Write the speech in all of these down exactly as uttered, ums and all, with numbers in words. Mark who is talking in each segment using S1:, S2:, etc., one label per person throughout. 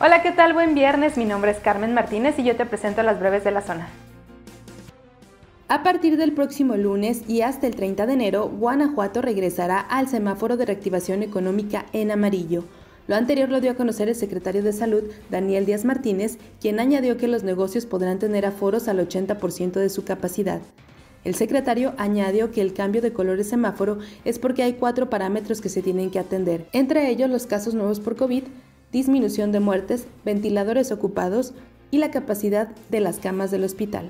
S1: Hola, ¿qué tal? Buen viernes, mi nombre es Carmen Martínez y yo te presento las breves de la zona. A partir del próximo lunes y hasta el treinta de enero, Guanajuato regresará al semáforo de reactivación económica en amarillo. Lo anterior lo dio a conocer el secretario de Salud, Daniel Díaz Martínez, quien añadió que los negocios podrán tener aforos al ochenta por ciento de su capacidad. El secretario añadió que el cambio de color de semáforo es porque hay cuatro parámetros que se tienen que atender, entre ellos los casos nuevos por COVID, disminución de muertes, ventiladores ocupados y la capacidad de las camas del hospital.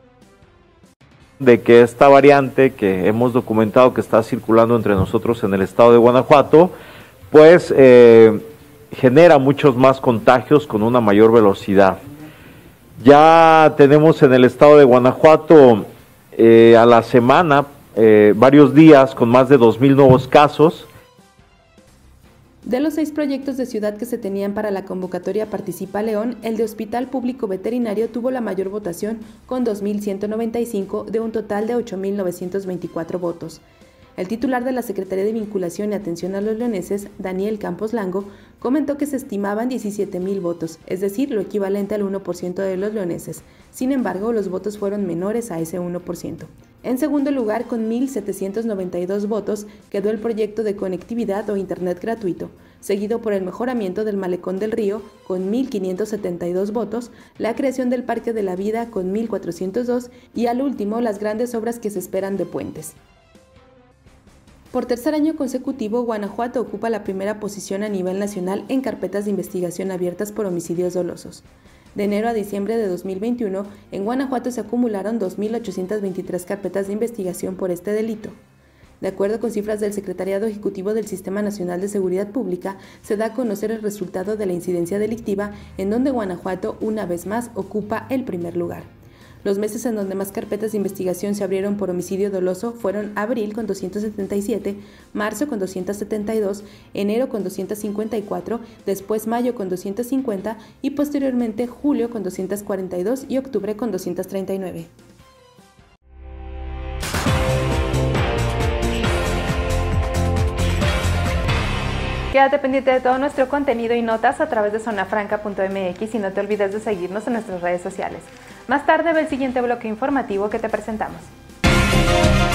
S2: De que esta variante que hemos documentado que está circulando entre nosotros en el estado de Guanajuato, pues eh, genera muchos más contagios con una mayor velocidad. Ya tenemos en el estado de Guanajuato eh, a la semana eh, varios días con más de dos mil nuevos casos.
S1: De los seis proyectos de ciudad que se tenían para la convocatoria Participa León, el de Hospital Público Veterinario tuvo la mayor votación con dos mil ciento noventa y cinco de un total de ocho mil novecientos veinticuatro votos. El titular de la Secretaría de Vinculación y Atención a los Leoneses, Daniel Campos Lango, comentó que se estimaban diecisiete mil votos, es decir, lo equivalente al uno por ciento de los leoneses. Sin embargo, los votos fueron menores a ese uno por ciento. En segundo lugar, con mil setecientos noventa y dos votos, quedó el proyecto de conectividad o internet gratuito, seguido por el mejoramiento del Malecón del Río, con mil quinientos setenta y dos votos, la creación del Parque de la Vida, con mil cuatrocientos dos, y al último, las grandes obras que se esperan de puentes. Por tercer año consecutivo, Guanajuato ocupa la primera posición a nivel nacional en carpetas de investigación abiertas por homicidios dolosos. De enero a diciembre de dos mil veintiuno, en Guanajuato se acumularon dos mil ochocientas veintitrés carpetas de investigación por este delito. De acuerdo con cifras del Secretariado Ejecutivo del Sistema Nacional de Seguridad Pública, se da a conocer el resultado de la incidencia delictiva, en donde Guanajuato, una vez más, ocupa el primer lugar. Los meses en donde más carpetas de investigación se abrieron por homicidio doloso fueron abril con doscientos setenta y siete, marzo con doscientos setenta y dos, enero con doscientos cincuenta y cuatro, después mayo con doscientos cincuenta y posteriormente julio con doscientos cuarenta y dos y octubre con doscientos treinta y nueve. Quédate pendiente de todo nuestro contenido y notas a través de zona franca punto m x y no te olvides de seguirnos en nuestras redes sociales. Más tarde ve el siguiente bloque informativo que te presentamos.